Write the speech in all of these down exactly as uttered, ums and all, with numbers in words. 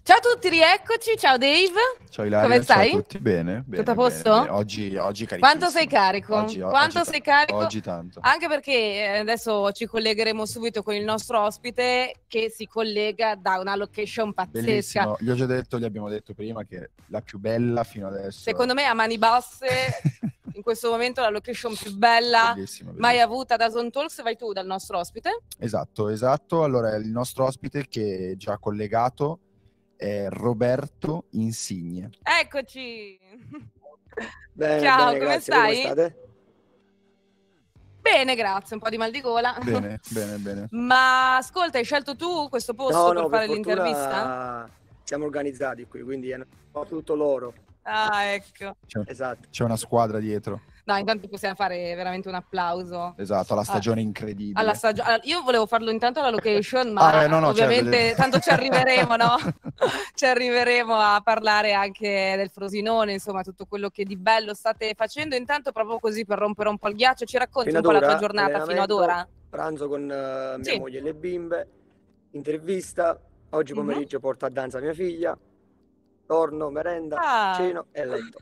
Ciao a tutti, rieccoci. Ciao Dave. Ciao Ilaria, come stai? ciao a tutti, bene? Bene, Tutto a bene, posto? bene. Oggi, oggi Quanto sei carichissimo. carico? Oggi, o- Quanto oggi, sei ta- carico? oggi tanto. Anche perché eh, adesso ci collegheremo subito con il nostro ospite che si collega da una location pazzesca. Bellissimo. Gli ho già detto, gli abbiamo detto prima che la più bella fino adesso. Secondo me a mani basse, in questo momento la location più bella Bellissimo, mai bellissimo. avuta da Zone Talks. Vai tu dal nostro ospite. Esatto, esatto. Allora, il nostro ospite che è già collegato è Roberto Insigne. Eccoci. Bene, Ciao, bene, come grazie. stai? Voi come state? Bene, grazie, un po' di mal di gola. Bene, bene, bene. Ma ascolta, hai scelto tu questo posto No, per no, fare per l'intervista? fortuna siamo organizzati qui, quindi hanno fatto tutto loro. Ah, ecco. C'è, Esatto. c'è una squadra dietro. No, intanto possiamo fare veramente un applauso. Esatto, alla Ah, stagione incredibile. alla stagione. Io volevo farlo intanto alla location, ma Ah, eh, no, no, ovviamente certo. tanto ci arriveremo, no? Ci arriveremo a parlare anche del Frosinone, insomma, tutto quello che di bello state facendo. Intanto, proprio così per rompere un po' il ghiaccio, ci racconti Fino un ad po' la tua ora, giornata fino ad allenamento, ora? pranzo con eh, mia Sì. moglie e le bimbe, intervista, oggi Mhm. pomeriggio porto a danza mia figlia, torno, merenda, Ah, ceno e letto.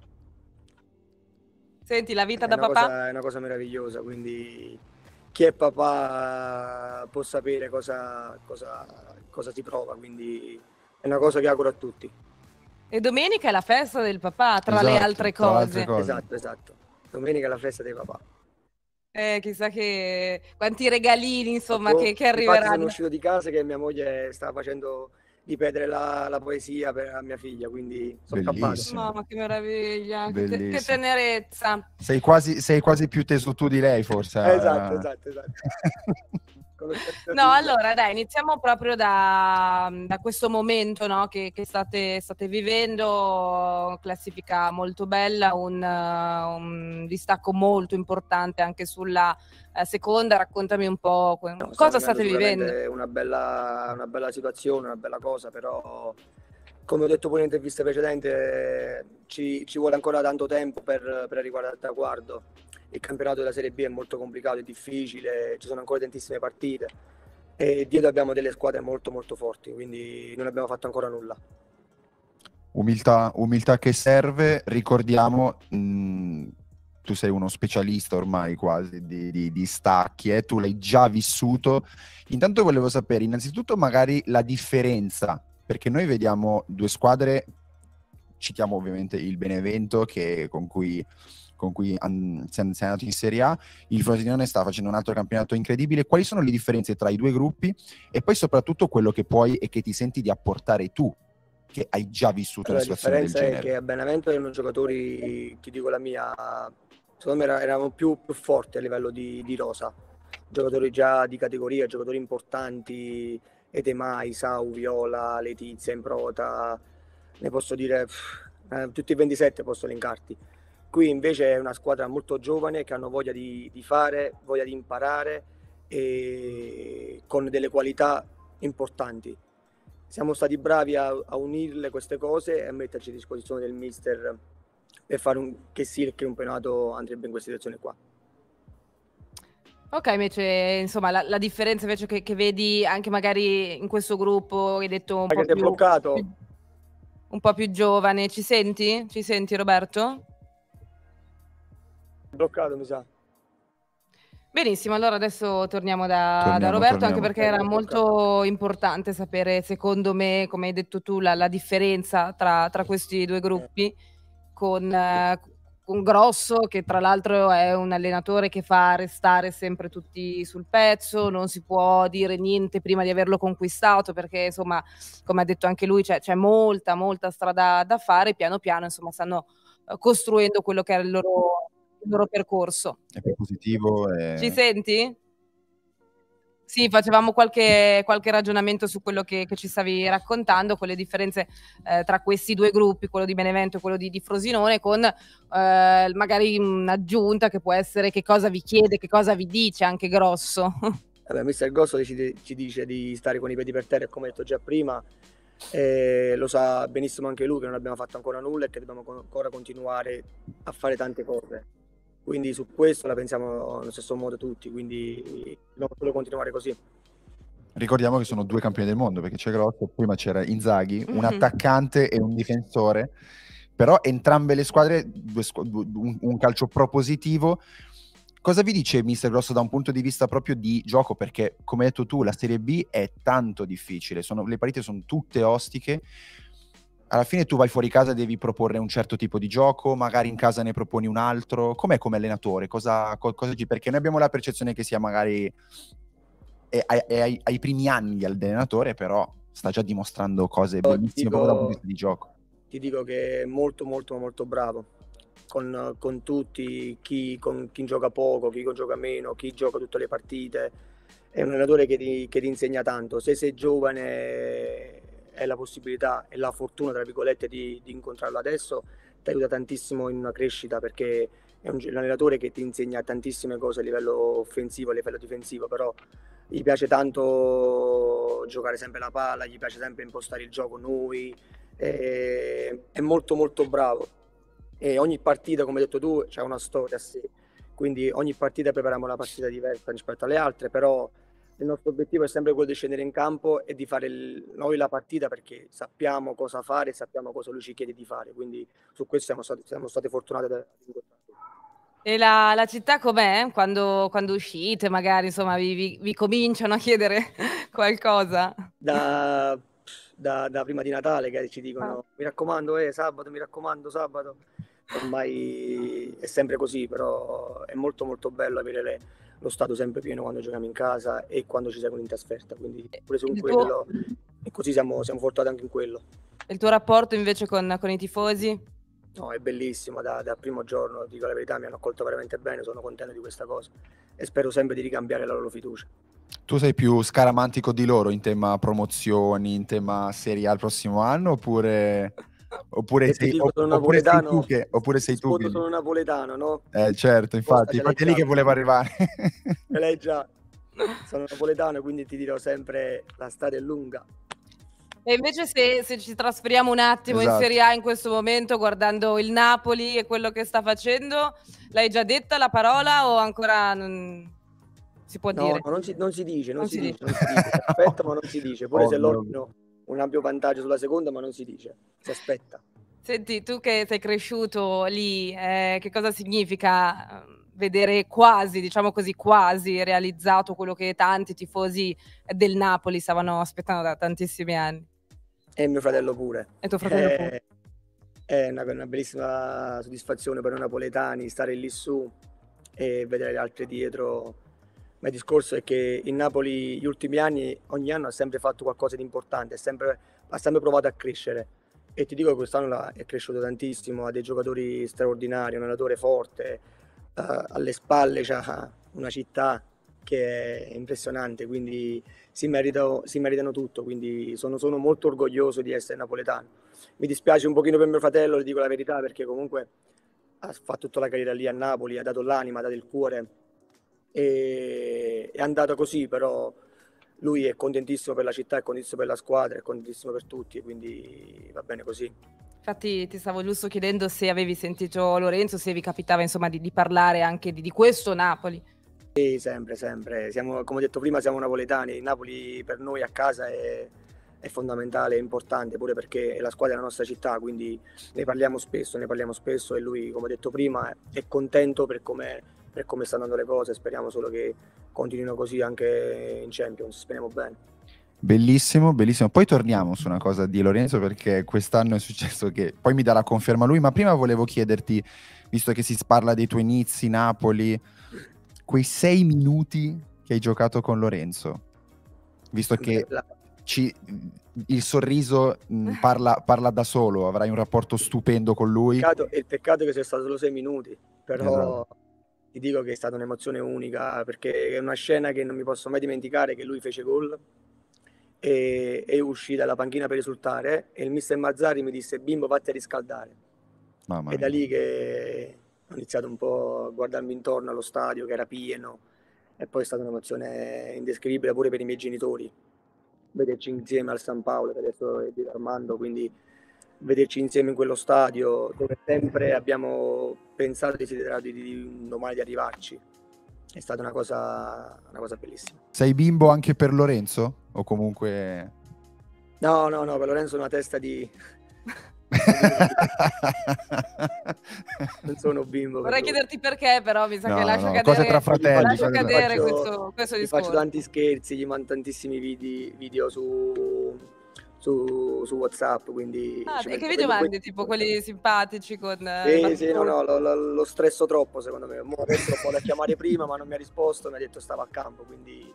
senti, la vita È da una papà? cosa, è una cosa meravigliosa, quindi chi è papà può sapere cosa, cosa, cosa si prova, quindi è una cosa che auguro a tutti. E domenica è la festa del papà, tra le Esatto, altre tra le altre cose. cose. Esatto, esatto. Domenica è la festa dei papà. Eh, chissà che quanti regalini, insomma, Ecco, che, che infatti sono arriveranno. uscito di casa che mia moglie stava facendo ripetere la, la poesia per a mia figlia, quindi sono scappato. Bellissimo. Mamma, che meraviglia, che, te- che Bellissimo. tenerezza. Sei quasi, sei quasi più teso tu di lei, forse. Esatto, eh. esatto, esatto. Come per- No, allora dai, iniziamo proprio da, da questo momento, no, che, che state, state vivendo, classifica molto bella, un, uh, un distacco molto importante anche sulla eh, seconda. Raccontami un po' que- No, cosa stiamo state vivendo vivendo. sicuramente una bella, una bella situazione, una bella cosa, però come ho detto pure in interviste precedenti, eh, ci, ci vuole ancora tanto tempo per, per arrivare al traguardo. Il campionato della Serie B è molto complicato, è difficile, ci sono ancora tantissime partite e dietro abbiamo delle squadre molto molto forti, quindi non abbiamo fatto ancora nulla. Umiltà, umiltà che serve, ricordiamo, mh, tu sei uno specialista ormai quasi di, di, di stacchi, eh? Tu l'hai già vissuto. Intanto volevo sapere innanzitutto magari la differenza, perché noi vediamo due squadre, citiamo ovviamente il Benevento che, con cui, con cui an- sei sei andato in Serie A, il Frosinone sta facendo un altro campionato incredibile. Quali sono le differenze tra i due gruppi e poi soprattutto quello che puoi e che ti senti di apportare tu, che hai già vissuto Allora, una la situazione del differenza è genere? che a Benevento erano giocatori, ti dico la mia, secondo me era- eravamo più, più forti a livello di, di rosa, giocatori già di categoria, giocatori importanti, Etemai, Sau, Viola, Letizia, Improta, ne posso dire pff, eh, tutti e ventisette posso elencarti. Qui invece è una squadra molto giovane che hanno voglia di, di fare, voglia di imparare e con delle qualità importanti. Siamo stati bravi a, a unirle queste cose e a metterci a disposizione del mister per fare un, che sì, il campionato andrebbe in questa situazione qua. Ok, invece, insomma, la, la differenza invece che, che vedi anche magari in questo gruppo, hai detto un Ma po' che sei più, bloccato? più- un po' più giovane, ci senti? Ci senti, Roberto? Bloccato, mi sa. Benissimo, allora adesso torniamo da, Torniamo, da Roberto, torniamo. anche perché era Eh, molto importante sapere, secondo me, come hai detto tu, la, la differenza tra, tra questi due gruppi, con, eh, con Grosso, che tra l'altro è un allenatore che fa restare sempre tutti sul pezzo, non si può dire niente prima di averlo conquistato, perché insomma, come ha detto anche lui, c'è, c'è molta, molta strada da fare, piano piano, insomma, stanno eh, costruendo quello che è il loro, il loro percorso. È più positivo e... Ci senti? Sì, facevamo qualche, qualche ragionamento su quello che, che ci stavi raccontando, con le differenze eh, tra questi due gruppi, quello di Benevento e quello di, di Frosinone, con eh, magari un'aggiunta che può essere che cosa vi chiede, che cosa vi dice anche Grosso. Vabbè, mister Grosso ci, ci dice di stare con i piedi per terra, e come detto già prima, eh, lo sa benissimo anche lui che non abbiamo fatto ancora nulla e che dobbiamo ancora continuare a fare tante cose. Quindi su questo la pensiamo allo stesso modo tutti, quindi dobbiamo solo continuare così. Ricordiamo che sono due campioni del mondo, perché c'è Grosso, prima c'era Inzaghi, un attaccante e un difensore, però entrambe le squadre, due squ- un, un calcio propositivo. Cosa vi dice mister Grosso da un punto di vista proprio di gioco? Perché, come hai detto tu, la Serie B è tanto difficile, sono, le partite sono tutte ostiche. Alla fine tu vai fuori casa e devi proporre un certo tipo di gioco, magari in casa ne proponi un altro. Com'è come allenatore? Cosa, co- cosa dici? Perché noi abbiamo la percezione che sia magari è, è- è ai, ai primi anni di allenatore, però sta già dimostrando cose Ti bellissime proprio dal punto di dico, vista di gioco. ti dico che è molto molto molto bravo con, con tutti, chi, con chi gioca poco, chi gioca meno, chi gioca tutte le partite. È un allenatore che ti, che ti insegna tanto. Se sei giovane hai la possibilità e la fortuna, tra virgolette, di, di incontrarlo adesso, ti aiuta tantissimo in una crescita, perché è un, un allenatore che ti insegna tantissime cose a livello offensivo, a livello difensivo, però gli piace tanto giocare sempre la palla, gli piace sempre impostare il gioco noi, è, è molto molto bravo. E ogni partita, come hai detto tu, c'è una storia a sé, quindi ogni partita prepariamo una partita diversa rispetto alle altre, però il nostro obiettivo è sempre quello di scendere in campo e di fare il- noi la partita, perché sappiamo cosa fare e sappiamo cosa lui ci chiede di fare, quindi su questo siamo stati, siamo stati fortunati ad incontrarlo. E la, la città com'è? Quando, quando uscite, magari, insomma, vi, vi- vi cominciano a chiedere qualcosa? Da, da- da prima di Natale che ci Ah. dicono mi raccomando, eh, sabato, mi raccomando, sabato. Ormai è sempre così, però è molto molto bello avere le- lo stato sempre pieno quando giochiamo in casa e quando ci seguono in trasferta, quindi pure su Il tuo, quello, e così siamo, siamo fortunati anche in quello. il tuo rapporto invece con, con i tifosi? No, è bellissimo, da- dal primo giorno, dico la verità, mi hanno accolto veramente bene, sono contento di questa cosa e spero sempre di ricambiare la loro fiducia. Tu sei più scaramantico di loro in tema promozioni, in tema Serie A il prossimo anno, oppure, oppure, Se ti sei, dico opp- sono oppure sei tu napoletano, che... Oppure ti sei tu rispondo che... sono napoletano, no? Eh, certo, Risposta infatti, ce l'hai infatti è lì già, che volevo arrivare. ce l'hai già. Sono napoletano, quindi ti dirò sempre la strada è lunga. E invece se, se ci trasferiamo un attimo in Esatto. Serie A in questo momento, guardando il Napoli e quello che sta facendo, l'hai già detta la parola o ancora non si può No, dire? no, non si, non si dice, non, Non si si dice, dice. non si dice. Si aspetta, ma non si dice. Pure se Ovvio, loro ovvio. hanno un ampio vantaggio sulla seconda, ma non si dice. Si aspetta. Senti, tu che sei cresciuto lì, eh, che cosa significa eh, vedere quasi, diciamo così, quasi realizzato quello che tanti tifosi del Napoli stavano aspettando da tantissimi anni? E mio fratello pure. E tuo fratello pure? È, è una, una bellissima soddisfazione per noi napoletani stare lì su e vedere le altre dietro. Ma il discorso è che il Napoli gli ultimi anni, ogni anno ha sempre fatto qualcosa di importante, è sempre, ha sempre provato a crescere. E ti dico che quest'anno la- è cresciuto tantissimo, ha dei giocatori straordinari, un allenatore forte, eh, alle spalle c'ha una città che è impressionante, quindi si, merita- si meritano tutto, quindi sono, sono molto orgoglioso di essere napoletano. Mi dispiace un pochino per mio fratello, le dico la verità, perché comunque ha fatto tutta la carriera lì a Napoli, ha dato l'anima, ha dato il cuore e è andata così, però lui è contentissimo per la città, è contentissimo per la squadra, è contentissimo per tutti, quindi va bene così. Infatti ti stavo giusto chiedendo se avevi sentito Lorenzo, se vi capitava insomma di, di parlare anche di, di questo Napoli. Sì, sempre, sempre. Siamo, come ho detto prima, siamo napoletani. Il Napoli per noi a casa è, è fondamentale, è importante, pure perché è la squadra della nostra città, quindi ne parliamo spesso, ne parliamo spesso e lui, come ho detto prima, è, è contento per come, per come stanno andando le cose. Speriamo solo che continuino così anche in Champions, speriamo bene. Bellissimo, bellissimo. Poi torniamo su una cosa di Lorenzo, perché quest'anno è successo che poi mi darà conferma lui, ma prima volevo chiederti, visto che si parla dei tuoi inizi Napoli, quei sei minuti che hai giocato con Lorenzo, visto che La- ci- il sorriso mh, parla, parla da solo, avrai un rapporto stupendo con lui. peccato, il peccato è che sia stato solo sei minuti, però Esatto. ti dico che è stata un'emozione unica, perché è una scena che non mi posso mai dimenticare, che lui fece gol e, e uscì dalla panchina per esultare e il mister Mazzari mi disse bimbo vatti a riscaldare. Mamma È da mia. lì che ho iniziato un po' a guardarmi intorno allo stadio che era pieno e poi è stata un'emozione indescrivibile pure per i miei genitori. Vederci insieme al San Paolo, che adesso è di Armando, quindi vederci insieme in quello stadio dove sempre abbiamo pensato e desiderato di, di un domani di arrivarci. È stata una cosa, una cosa bellissima. Sei bimbo anche per Lorenzo? o comunque... No, no, no, per Lorenzo è una testa di... non sono bimbo. Vorrei chiederti perché, però mi sa no, che lascio no, cadere, cose tra fratelli, lascio cose cadere faccio, questo, questo gli discorso. faccio tanti scherzi, gli mando tantissimi video, video su, su, su WhatsApp, quindi... Ah, ci e che metto- video vedo mandi? que- Tipo quelli simpatici con... eh, Sì, sì, no, battute? no, lo, lo- lo stresso troppo secondo me. Mo adesso lo volevo chiamare prima, ma non mi ha risposto, mi ha detto stava a campo, quindi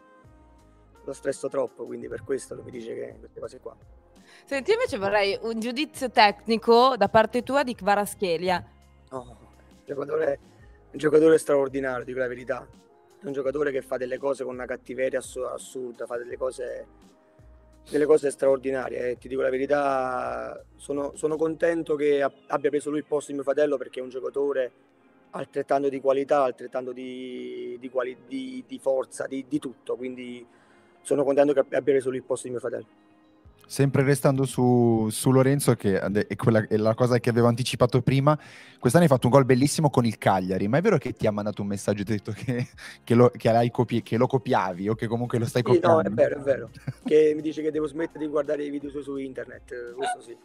lo stresso troppo, quindi per questo lui mi dice che queste cose qua. Senti, invece vorrei un giudizio tecnico da parte tua di Kvaratskhelia. No, un giocatore, un giocatore straordinario, dico la verità. È un giocatore che fa delle cose con una cattiveria ass- assurda, fa delle cose, delle cose straordinarie. E ti dico la verità, sono, sono contento che a- abbia preso lui il posto di mio fratello, perché è un giocatore altrettanto di qualità, altrettanto di, di, quali- di- di forza, di, di tutto. Quindi sono contento che abbia preso lui il posto di mio fratello. Sempre restando su, su Lorenzo, che è, quella, è la cosa che avevo anticipato prima, quest'anno hai fatto un gol bellissimo con il Cagliari, ma è vero che ti ha mandato un messaggio e ti ha detto che, che, lo, che, l'hai copi- che lo copiavi o che comunque lo stai Sì, no, copiando? è vero, è vero. Che mi dice che devo smettere di guardare i video su, su internet, eh, questo sì.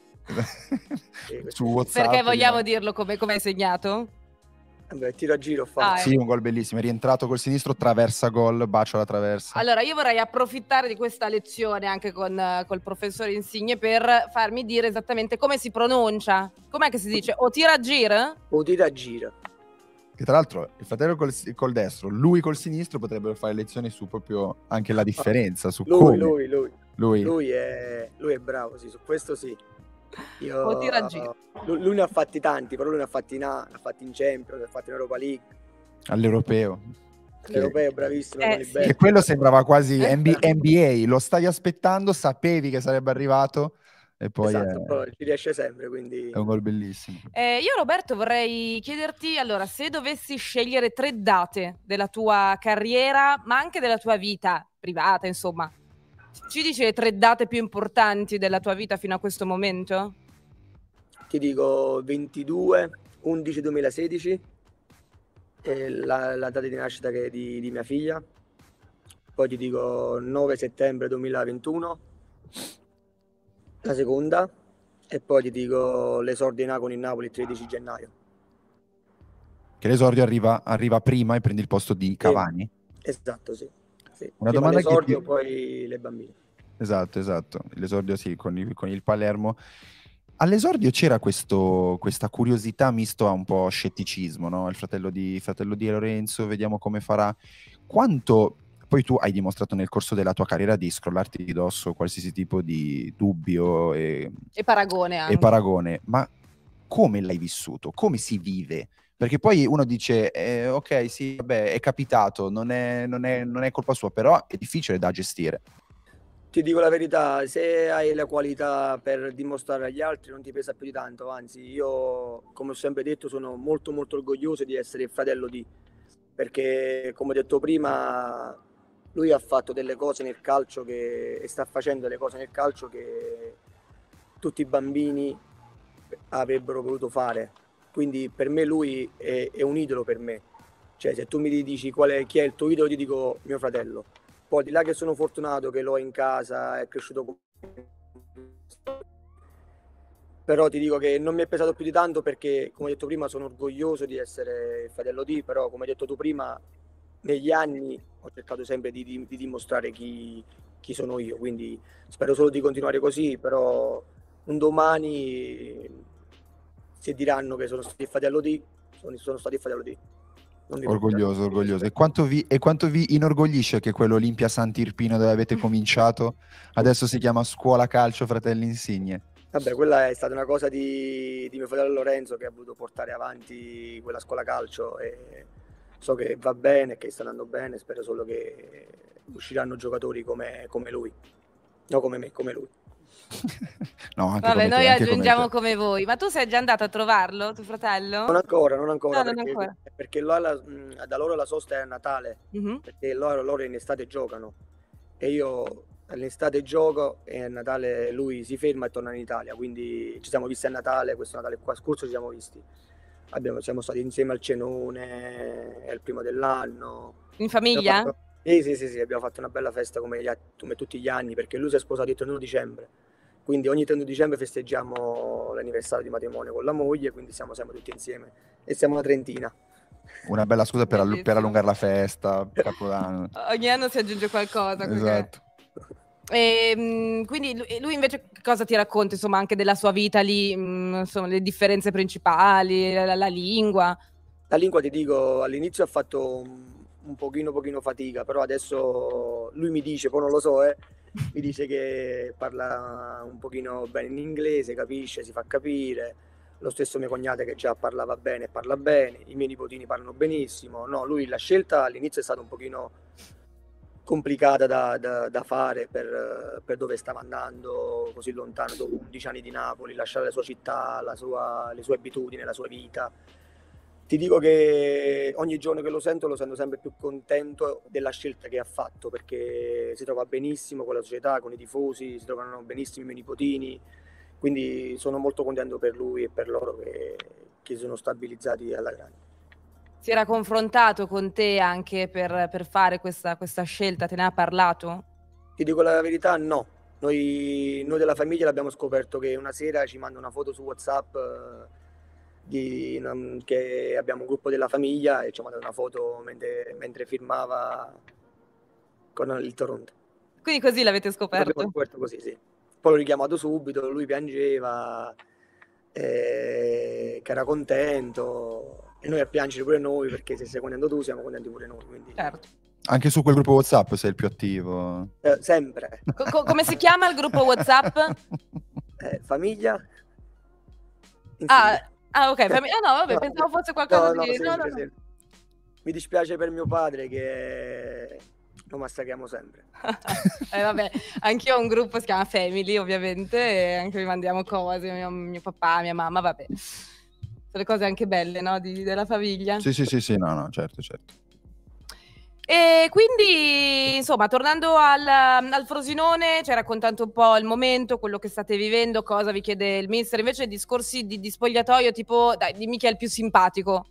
Sì, questo Su sì. WhatsApp. Perché vogliamo no? dirlo come, come hai segnato? Vabbè, tiro a giro ho fatto. Ah, Sì, un gol bellissimo, è rientrato col sinistro, traversa gol, bacio alla traversa. Allora, io vorrei approfittare di questa lezione anche con eh, col professore Insigne per farmi dire esattamente come si pronuncia. Com'è che si dice? O tira a gira? O tiro a giro. Che tra l'altro il fratello col, col destro, lui col sinistro potrebbero fare lezioni su proprio anche la differenza, su Lui, come. lui, lui. Lui. Lui è, lui è bravo, sì, su questo sì. Io, O tira a giro. lui, lui ne ha fatti tanti, però lui ne ha fatti in A, ne ha fatti in Champions, ne ha fatti in Europa League. All'europeo. L'Europeo è bravissimo Eh, con i sì. belli. Che quello sembrava quasi N B A, N B A, lo stavi aspettando, sapevi che sarebbe arrivato e poi Esatto, è, però ci riesce sempre, quindi... è un gol bellissimo. Eh, io Roberto vorrei chiederti, allora, se dovessi scegliere tre date della tua carriera, ma anche della tua vita privata, insomma, ci dici le tre date più importanti della tua vita fino a questo momento? Ti dico ventidue undici duemilasedici, è la, la data di nascita che è di, di mia figlia. Poi ti dico nove settembre duemilaventuno, la seconda, e poi ti dico l'esordio in A con il Napoli il tredici gennaio. Che l'esordio arriva, arriva prima e prendi il posto di Cavani? Esatto, sì. sì. Una Prima domanda che l'esordio, ti- poi le bambine. Esatto, esatto. L'esordio sì, con il, con il Palermo. All'esordio c'era questo, questa curiosità misto a un po' scetticismo, no? Il fratello di, fratello di Lorenzo, vediamo come farà. Quanto poi tu hai dimostrato nel corso della tua carriera di scrollarti di dosso qualsiasi tipo di dubbio e, E paragone anche. e paragone, ma come l'hai vissuto? Come si vive? Perché poi uno dice, eh, ok, sì, vabbè, è capitato, non è, non è- non è colpa sua, però è difficile da gestire. Ti dico la verità, se hai la qualità per dimostrare agli altri non ti pesa più di tanto, anzi io, come ho sempre detto, sono molto molto orgoglioso di essere il fratello di, perché come ho detto prima, lui ha fatto delle cose nel calcio che, e sta facendo delle cose nel calcio che tutti i bambini avrebbero voluto fare, quindi per me lui è, è un idolo per me, cioè se tu mi dici qual è, chi è il tuo idolo, ti dico mio fratello. Poi di là che sono fortunato che l'ho in casa, è cresciuto con... però ti dico che non mi è pesato più di tanto perché, come ho detto prima, sono orgoglioso di essere il fratello di, però come hai detto tu prima, negli anni ho cercato sempre di, di, di dimostrare chi, chi sono io, quindi spero solo di continuare così, però un domani se diranno che sono stato il fratello di, sono, sono stato il fratello di. Non mi Orgoglioso, preoccupare. orgoglioso. E quanto vi, e quanto vi inorgoglisce che quello Olimpia Sant'Irpino dove avete cominciato adesso si chiama Scuola Calcio Fratelli Insigne? Vabbè, quella è stata una cosa di, di mio fratello Lorenzo che ha voluto portare avanti quella scuola calcio e so che va bene, che sta andando bene, spero solo che usciranno giocatori come, come lui, no come me, come lui. No, anche Vabbè, come noi te, anche come aggiungiamo te. come voi. Ma tu sei già andato a trovarlo, tuo fratello? Non ancora, non ancora, No, non perché, ancora. perché là la- mh, da loro la sosta è a Natale, Mhm. perché loro, loro in estate giocano e io all'estate gioco e a Natale lui si ferma e torna in Italia, quindi ci siamo visti a Natale, questo Natale qua scorso ci siamo visti. Abbiamo, siamo stati insieme al cenone, è il primo dell'anno. In famiglia? Abbiamo fatto- Sì, sì, sì, sì, abbiamo fatto una bella festa come, gli alt- come tutti gli anni, perché lui si è sposato il trentuno dicembre, quindi ogni trentuno dicembre festeggiamo l'anniversario di matrimonio con la moglie, quindi siamo sempre tutti insieme e siamo una trentina. Una bella scusa per, allu- per Bellissimo. allungare la festa, Capodanno. Ogni anno si aggiunge qualcosa. Perché... Esatto. E, mh, quindi lui, lui invece cosa ti racconta, insomma, anche della sua vita lì, mh, insomma, le differenze principali, la, la lingua? La lingua, ti dico, all'inizio ha fatto un, un pochino, pochino fatica, però adesso lui mi dice, poi non lo so, eh, mi dice che parla un pochino bene in inglese, capisce, si fa capire. Lo stesso mia cognata che già parlava bene, parla bene, i miei nipotini parlano benissimo. No, lui la scelta all'inizio è stata un pochino complicata da, da- da fare per, per dove stava andando così lontano, dopo undici anni di Napoli, lasciare la sua città, la sua- le sue abitudini, la sua vita. Ti dico che ogni giorno che lo sento, lo sento sempre più contento della scelta che ha fatto, perché si trova benissimo con la società, con i tifosi, si trovano benissimo i miei nipotini, quindi sono molto contento per lui e per loro che, che sono stabilizzati alla grande. Si era confrontato con te anche per, per fare questa, questa scelta? Te ne ha parlato? Ti dico la verità, no. Noi, noi della famiglia l'abbiamo scoperto che una sera ci manda una foto su WhatsApp eh, di, una- che abbiamo un gruppo della famiglia e ci ha mandato una foto mentre, mentre firmava con il Toronto. Quindi così l'avete L'abbiamo scoperto? scoperto così, sì. Poi l'ho richiamato subito, lui piangeva, eh, che era contento e noi a piangere pure noi perché se sei contento tu siamo contenti pure noi. Quindi, Certo. Anche su quel gruppo WhatsApp sei il più attivo. eh, sempre. Co- co- come si chiama il gruppo WhatsApp? Eh, famiglia? Ah, Insidia. ah, ok. fammi- ah, no, vabbè, No, pensavo fosse qualcosa no, no, di... No, no, sempre, no. sempre. Mi dispiace per mio padre che lo massacriamo sempre. Eh, vabbè, anch'io ho un gruppo, si chiama Family, ovviamente, e anche vi mandiamo cose, mio, mio papà, mia mamma, vabbè. Sono le cose anche belle, no, di- della famiglia. Sì, sì, sì, sì, no, no, certo, certo. E quindi, insomma, tornando al, al Frosinone, ci hai raccontato un po' il momento, quello che state vivendo, cosa vi chiede il mister. Invece discorsi di, di spogliatoio, tipo, dai, dimmi chi è il più simpatico.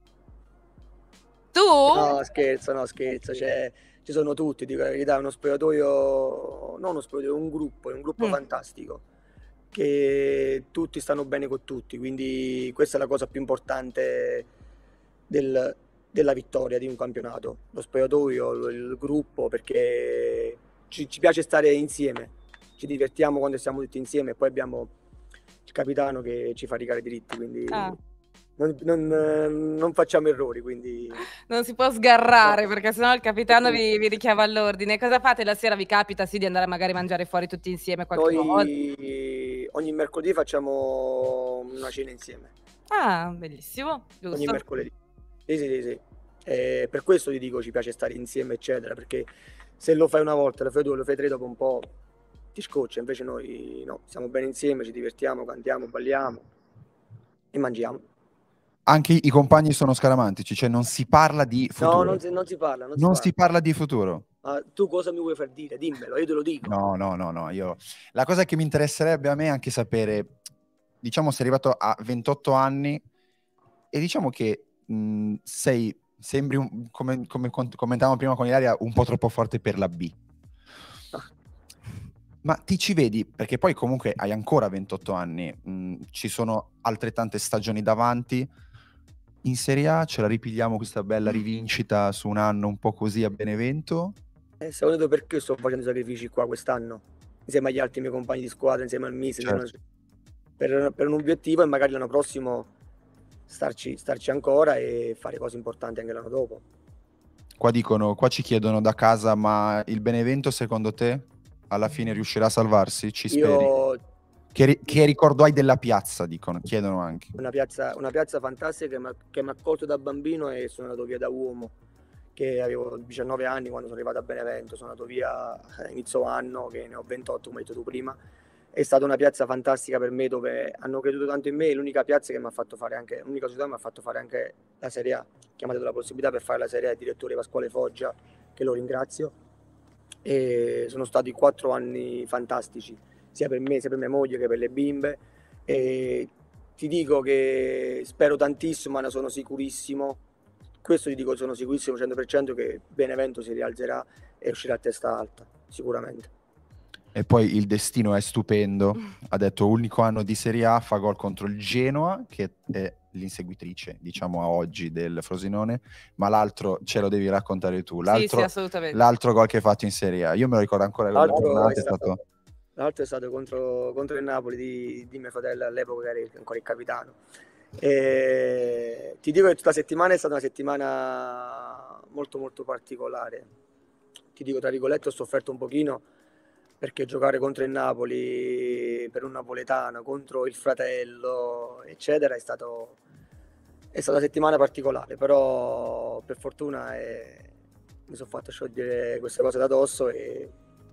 Tu? No, scherzo, no, scherzo. Cioè, ci sono tutti, dico la verità, è uno spogliatoio, non uno spogliatoio, è un gruppo, è un gruppo Mm. fantastico, che tutti stanno bene con tutti, quindi questa è la cosa più importante del- della vittoria di un campionato, lo spogliatoio, lo- il gruppo, perché ci, ci piace stare insieme, ci divertiamo quando siamo tutti insieme e poi abbiamo il capitano che ci fa rigare diritti, quindi Ah. non, non- non facciamo errori, quindi... Non si può sgarrare No. perché sennò il capitano vi, vi richiama all'ordine. Cosa fate la sera? Vi capita sì di andare magari a mangiare fuori tutti insieme qualche volta? Noi ogni mercoledì facciamo una cena insieme, Ah, bellissimo, ogni giusto. mercoledì. Sì, sì, sì, sì. E per questo ti dico ci piace stare insieme, eccetera, perché se lo fai una volta, lo fai due, lo fai tre, dopo un po' ti scoccia, invece noi no, stiamo bene insieme, ci divertiamo, cantiamo, balliamo e mangiamo. Anche i compagni sono scaramantici, cioè non si parla di futuro. No, non si, non si parla, non si Non parla. si parla di futuro. Ah, tu cosa mi vuoi far dire? Dimmelo, io te lo dico. No, no, no, no. Io... La cosa che mi interesserebbe a me è anche sapere, diciamo, sei arrivato a ventotto anni e diciamo che mh, sei, sembri, un, come, come cont- commentavamo prima con Ilaria, un po' troppo forte per la B. Ah. Ma ti ci vedi? Perché poi comunque hai ancora ventotto anni, mh, ci sono altrettante stagioni davanti. In Serie A ce la ripigliamo questa bella rivincita su un anno un po' così a Benevento? Eh, secondo te perché sto facendo sacrifici qua quest'anno? Insieme agli altri miei compagni di squadra, insieme al mister, Certo. insieme al- per, per un obiettivo e magari l'anno prossimo starci, starci ancora e fare cose importanti anche l'anno dopo. Qua dicono, qua ci chiedono da casa, ma il Benevento secondo te alla fine riuscirà a salvarsi? Ci speri? Io Che, ri- che ricordo hai della piazza, dicono, chiedono anche. una piazza, una piazza fantastica che mi ha- che mi ha accolto da bambino e sono andato via da uomo, che avevo diciannove anni quando sono arrivato a Benevento, sono andato via a inizio anno, che ne ho ventotto come hai detto tu prima. È stata una piazza fantastica per me dove hanno creduto tanto in me, è l'unica piazza che mi ha fatto fare anche, l'unica società che mi ha fatto fare anche la Serie A, che mi ha dato la possibilità per fare la Serie A, il direttore Pasquale Foggia, che lo ringrazio. E sono stati quattro anni fantastici, sia per me, sia per mia moglie che per le bimbe. E ti dico che spero tantissimo, ma ne sono sicurissimo questo ti dico, sono sicurissimo cento per cento che Benevento si rialzerà e uscirà a testa alta, sicuramente. E poi il destino è stupendo, ha detto unico anno di Serie A, fa gol contro il Genoa, che è l'inseguitrice, diciamo, a oggi del Frosinone, ma l'altro ce lo devi raccontare tu. L'altro, sì, sì, assolutamente. L'altro gol che hai fatto in Serie A, io me lo ricordo ancora. L'altro è stato, stato... l'altro è stato contro, contro il Napoli di, di mio fratello all'epoca, che era ancora il capitano. E ti dico che tutta la settimana è stata una settimana molto molto particolare. Ti dico, tra virgolette, ho sofferto un pochino, perché giocare contro il Napoli per un napoletano, contro il fratello, eccetera, è stato è stata una settimana particolare, però per fortuna è, mi sono fatto sciogliere queste cose da dosso e,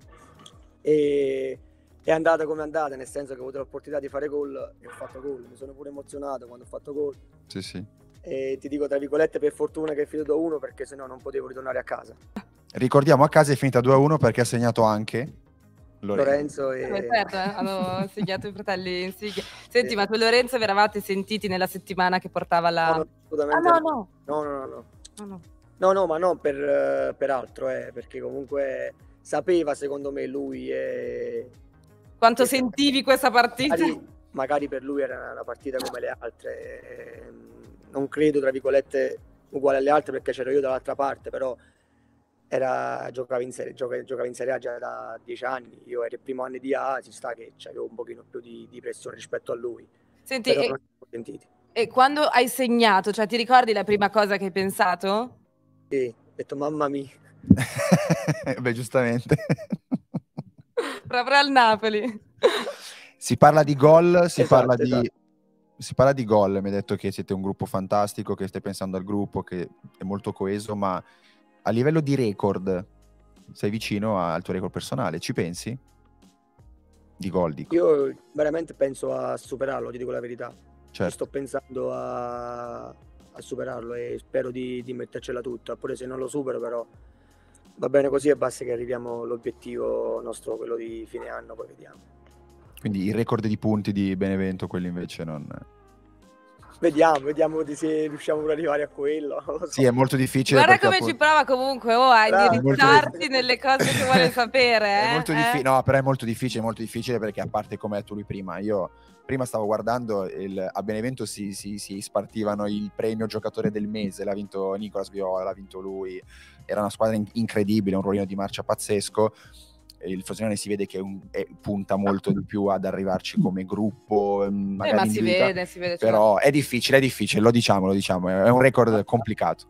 e è andata come è andata, nel senso che ho avuto l'opportunità di fare gol e ho fatto gol. Mi sono pure emozionato quando ho fatto gol. Sì, sì. E ti dico, tra virgolette, per fortuna che è finito due a uno, perché sennò non potevo ritornare a casa. Ricordiamo, a casa è finita due a uno perché ha segnato anche Lorenzo, Lorenzo e... Eh, certo, eh, hanno segnato i fratelli insigne. Senti, sì. Ma tu Lorenzo vi eravate sentiti nella settimana che portava la... No, no, assolutamente ah, no, no. No, no, no. No, no. no. no, no ma non per, per altro, eh, perché comunque sapeva, secondo me, lui... E... Quanto sentivi questa partita? Magari, magari per lui era una partita come le altre. Eh, non credo, tra virgolette, uguale alle altre, perché c'ero io dall'altra parte, però... Era, giocava, in serie, giocava, giocava in Serie A già da dieci anni, io ero il primo anno di A, ci sta che c'avevo un pochino più di, di pressione rispetto a lui. Senti, però e, non siamo sentiti. E quando hai segnato, cioè ti ricordi la prima cosa che hai pensato? Sì, ho detto mamma mia. Beh, giustamente. Proprio al Napoli. Si parla di gol, si esatto, parla esatto. di... Si parla di gol, mi hai detto che siete un gruppo fantastico, che stai pensando al gruppo, che è molto coeso, ma a livello di record sei vicino al tuo record personale, ci pensi? Di gol, dico. Io veramente penso a superarlo, ti dico la verità. Certo. Ci sto pensando a, a superarlo e spero di, di mettercela tutta, pure se non lo supero, però va bene così e basta che arriviamo all'obiettivo nostro, quello di fine anno, poi vediamo. Quindi il record di punti di Benevento, quello invece non... Vediamo, vediamo se riusciamo ad arrivare a quello. So. Sì, è molto difficile. Guarda come appunto... ci prova comunque oh, a indirizzarti nelle cose che vuole sapere. Eh? È molto eh? difficile, no, però è molto difficile, molto difficile perché a parte come ha detto lui prima, io prima stavo guardando, il, a Benevento si, si, si spartivano il premio giocatore del mese, l'ha vinto Nicolas Viola, l'ha vinto lui, era una squadra in- incredibile, un ruolino di marcia pazzesco. Il Frosinone si vede che un, è, punta molto di più ad arrivarci come gruppo, magari eh, ma si vede, si vede, però certo. è difficile, è difficile, lo diciamo, lo diciamo, è un record complicato.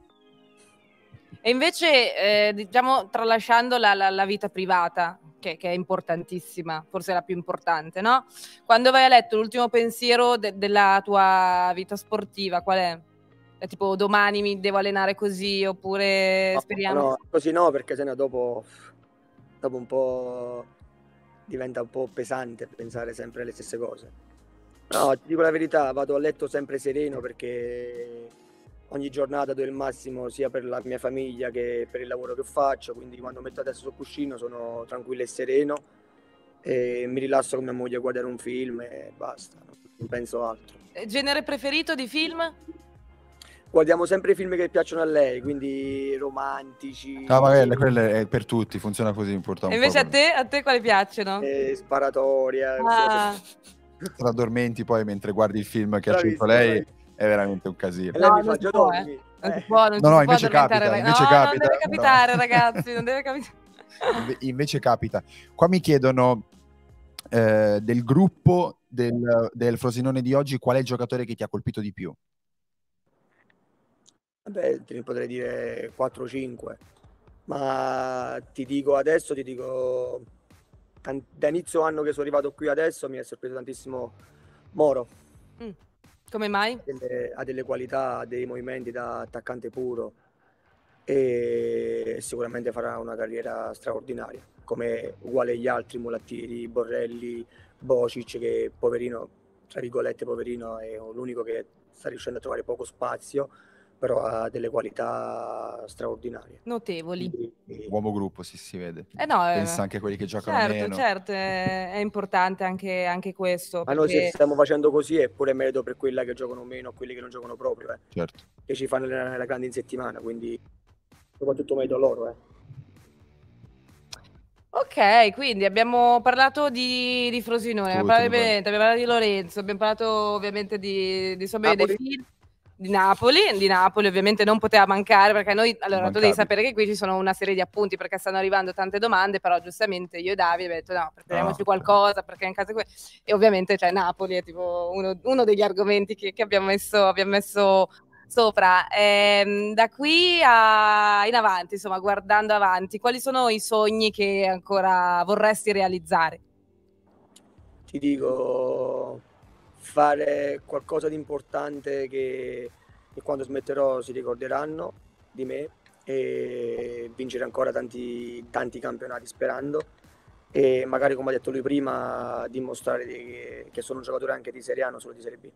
E invece, eh, diciamo, tralasciando la, la, la vita privata, che, che è importantissima, forse la più importante, no? Quando vai a letto, l'ultimo pensiero de- della tua vita sportiva, qual è? È tipo domani mi devo allenare così, oppure no, speriamo? No, così no, perché sennò dopo... dopo un po' diventa un po' pesante pensare sempre alle stesse cose. No, ti dico la verità, vado a letto sempre sereno perché ogni giornata do il massimo sia per la mia famiglia che per il lavoro che faccio, quindi quando metto la testa sul cuscino sono tranquillo e sereno e mi rilasso con mia moglie a guardare un film e basta, non penso altro. Genere preferito di film? Guardiamo sempre i film che piacciono a lei, quindi romantici. No, magari quelle è per tutti, funziona così. E invece a te, a te quali piacciono? Eh, sparatoria. Ah. Se addormenti poi mentre guardi il film che ha scelto lei è veramente un casino. E lei no, mi fa già può, dormi. eh. Non si può, non no, si no, può invece capita, rag- invece no, capita. non deve capitare, No. ragazzi, non deve capitare. Inve- invece capita. Qua mi chiedono eh, del gruppo del, del Frosinone di oggi, qual è il giocatore che ti ha colpito di più? Vabbè, te ne potrei dire quattro cinque, ma ti dico adesso, ti dico da inizio anno che sono arrivato qui adesso mi è sorpreso tantissimo Moro. Mm. Come mai? Ha delle, ha delle qualità, ha dei movimenti da attaccante puro e sicuramente farà una carriera straordinaria, come uguale agli altri mulattieri, Borrelli, Bocic, che poverino, tra virgolette poverino, è l'unico che sta riuscendo a trovare poco spazio, però ha delle qualità straordinarie. Notevoli. Quindi, Uomo gruppo, sì, si vede. Eh no, eh, Pensa anche a quelli che giocano certo, meno. certo, è, è importante anche, anche questo, ma noi se perché stiamo facendo così è pure merito per quella che giocano meno o quelli che non giocano proprio, eh, Certo. che ci fanno la, la grande in settimana, quindi soprattutto merito a loro. Eh. ok, quindi abbiamo parlato di, di Frosinone, abbiamo Tutto, parlato di mi pare. Benevento, abbiamo parlato di Lorenzo, abbiamo parlato ovviamente di, di Sommer De Napoli? Fil, di Napoli, di Napoli ovviamente non poteva mancare, perché noi, allora tu devi Immancabile. sapere che qui ci sono una serie di appunti, perché stanno arrivando tante domande, però giustamente io e Davide abbiamo detto no, prepariamoci No. qualcosa, perché in caso que- e ovviamente cioè, Napoli è tipo uno, uno degli argomenti che, che abbiamo messo, abbiamo messo sopra. Ehm, da qui a, in avanti, insomma, guardando avanti, quali sono i sogni che ancora vorresti realizzare? Ti dico, fare qualcosa di importante che, che quando smetterò si ricorderanno di me e vincere ancora tanti, tanti campionati sperando e magari, come ha detto lui prima, dimostrare di- che, che sono un giocatore anche di Serie A, non solo di Serie B.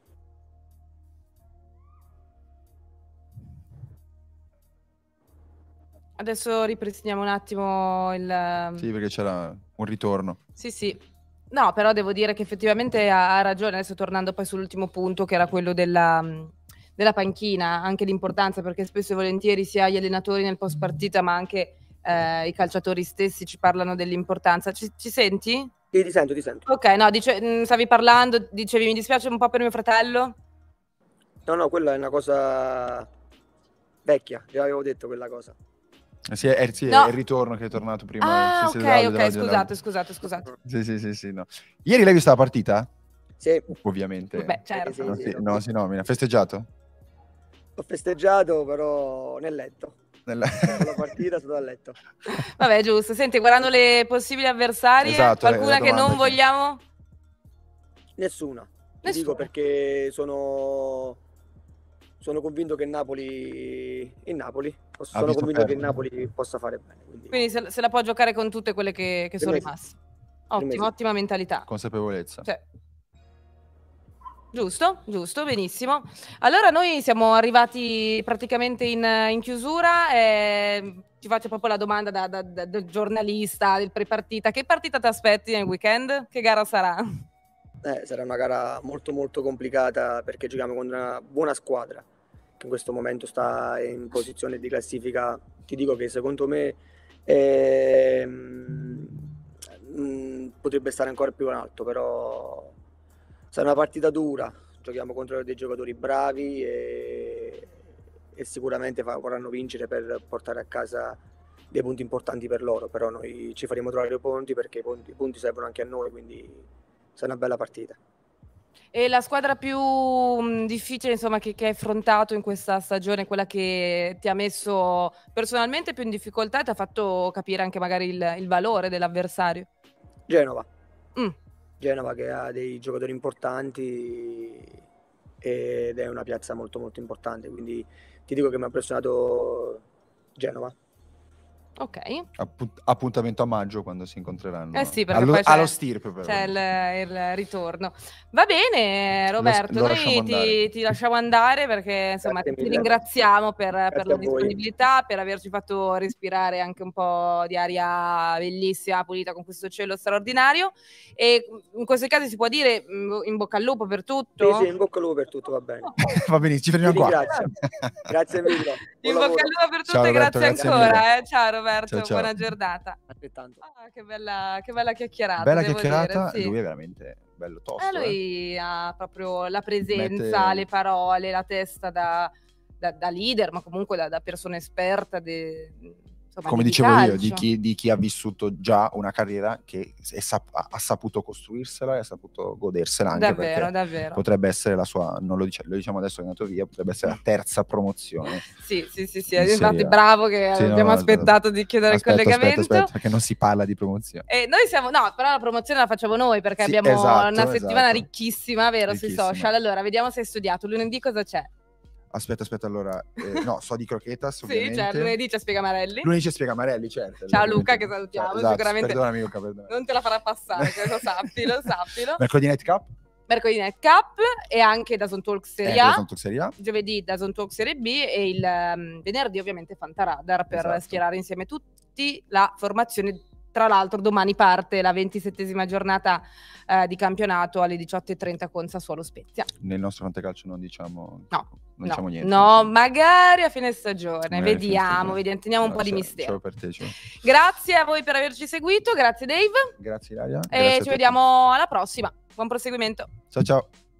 Adesso ripristiniamo un attimo il... Sì, perché c'era un ritorno. Sì, sì. No, però devo dire che effettivamente ha, ha ragione, adesso tornando poi sull'ultimo punto, che era quello della, della panchina, anche l'importanza, perché spesso e volentieri sia gli allenatori nel post partita, ma anche eh, i calciatori stessi ci parlano dell'importanza. Ci, ci senti? Sì, ti sento, ti sento. Ok, no, dice, mh, stavi parlando, dicevi mi dispiace un po' per mio fratello? No, no, quella è una cosa vecchia, già avevo detto quella cosa. Eh, Sì, è, sì, No. è il ritorno che è tornato prima. Ah, Sì, sì, ok, dell'audio, ok, dell'audio, scusate, dell'audio. scusate, scusate. Sì, sì, sì, sì, no. Ieri l'hai vista la partita? Sì, Ovviamente. Beh, certo. sì, non, sì, si, sì. non si nomina. Festeggiato? Ho festeggiato però nel letto. Nella... Dopo la partita sono a letto. Vabbè, giusto. Senti, guardando le possibili avversarie, Esatto, è qualcuna la che non domanda che- vogliamo? Nessuna. Ti Nessuna. dico perché sono, sono convinto che Napoli, in Napoli, sono visto convinto che perdere. il Napoli possa fare bene. Quindi, Quindi se, se la può giocare con tutte quelle che, che Per sono me sì. rimaste. Per me Ottima, sì. ottima mentalità. Consapevolezza. Cioè, giusto, giusto, benissimo. Allora noi siamo arrivati praticamente in, in chiusura e ti faccio proprio la domanda da, da- da- del giornalista, del prepartita. Che partita ti aspetti nel weekend? Che gara sarà? Eh, sarà una gara molto molto complicata perché giochiamo con una buona squadra che in questo momento sta in posizione di classifica. Ti dico che secondo me ehm, mm, potrebbe stare ancora più in alto, però sarà una partita dura. Giochiamo contro dei giocatori bravi e, e sicuramente fa- vorranno vincere per portare a casa dei punti importanti per loro, però noi ci faremo trovare i punti perché i punti, i punti servono anche a noi, quindi sarà una bella partita. E la squadra più mh, difficile, insomma, che, che hai affrontato in questa stagione, quella che ti ha messo personalmente più in difficoltà e ti ha fatto capire anche magari il, il valore dell'avversario? Genova. Mm. Genova che ha dei giocatori importanti ed è una piazza molto molto importante, quindi ti dico che mi ha impressionato Genova. Ok. Appunt- appuntamento a maggio quando si incontreranno. Eh sì, perché allo, poi c'è, allo stirpe però. c'è il, il ritorno. Va bene, Roberto, lo lasciamo noi ti, andare. ti lasciamo andare perché insomma Grazie ti mille. ringraziamo per, per Grazie la a voi. disponibilità, per averci fatto respirare anche un po' di aria bellissima, pulita con questo cielo straordinario. E in questo caso si può dire mm, in bocca al lupo per tutto? Sì, sì, in bocca al lupo per tutto, va bene. Va benissimo, ci fermiamo Vi qua. ringrazio. Grazie mille. In Buon bocca lavoro. al lupo per tutto Ciao, e Roberto, grazie, grazie ancora. mille. Eh. Ciao Roberto, Ciao, ciao. buona giornata. Altrettanto. Ah, che bella, che bella chiacchierata. Bella devo chiacchierata, dire, sì. lui è veramente bello tosto. Eh, lui ha proprio la presenza, Mette- le parole, la testa da, da- da leader, ma comunque da, da persona esperta. de- insomma, Come di dicevo io, di calcio. chi, di chi ha vissuto già una carriera che è sap- ha ha saputo costruirsela e ha saputo godersela anche Davvero, perché davvero. potrebbe essere la sua, non lo, dice- lo diciamo adesso che è andato via, potrebbe essere la terza promozione. Sì, sì, sì, sì. In Infatti, Serie A. bravo che Sì, no, abbiamo no, aspettato di chiudere aspetta, il collegamento. Aspetta, aspetta, perché non si parla di promozione. E noi siamo, no, però la promozione la facciamo noi perché Sì, abbiamo esatto, una settimana esatto. ricchissima, vero, Ricchissima. sui social. Allora, vediamo se hai studiato. Lunedì cosa c'è? Aspetta, aspetta, allora, eh, no, so di Croquetas Sì, ovviamente. c'è lunedì c'è Spiega Marelli. Lunedì c'è Spiega Marelli, certo. Ciao ovviamente. Luca, che salutiamo, Ciao, esatto, sicuramente perdonami Luca, perdonami. non te la farà passare, questo sappilo, sappilo. Mercoledì Night Cup? mercoledì Net Cup e anche DAZN Talk Serie Eh, A, DAZN Talk Serie A. giovedì DAZN Talk Serie B e il um, venerdì ovviamente Fantaradar per Esatto. schierare insieme tutti la formazione. Tra l'altro domani parte la ventisettesima giornata eh, di campionato alle diciotto e trenta con Sassuolo Spezia. Nel nostro fantacalcio non diciamo, No, non no, diciamo niente. no, magari a fine stagione, Magari a fine vediamo, stagione. vediamo, teniamo un No, po' di ciao- mistero. Ciao per te, ciao. Grazie a voi per averci seguito, grazie Dave Grazie Ilaria. e Grazie a ci te. vediamo alla prossima. Buon proseguimento. Ciao ciao.